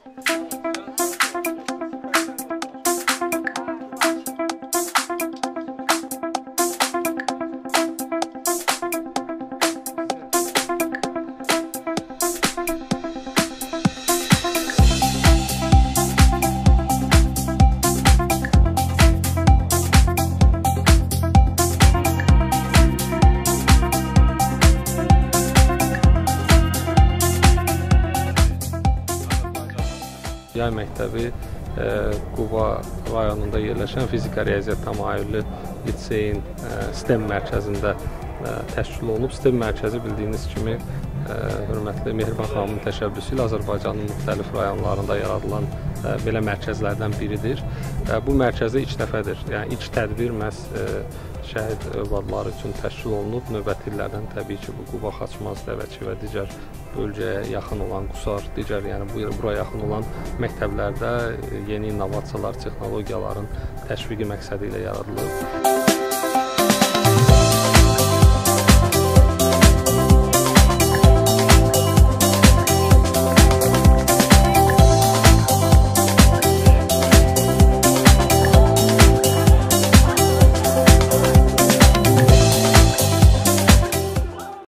Yay məktəbi Quba rayonunda yerləşən fizika riyaziyyat təmayüllü liseyin STEM mərkəzində təşkil olunub. STEM mərkəzi bildiyiniz kimi hörmətli Mehriban xanımın təşəbbüsü ilə Azərbaycanın müxtəlif rayonlarında yaradılan belə mərkəzlərdən biridir. Bu mərkəzdə ilk dəfədir, yəni ilk tədbir məhz şəhid övladları üçün təşkil olunub. Növbəti illərdən təbii ki, bu Quba, Xaçmaz, Dəvəçi və digər bölgəyə yaxın olan Qusar, digər yəni bura yaxın olan məktəblərdə yeni innovasiyalar, texnologiyaların təşviqi məqsədi ilə yaradılıb.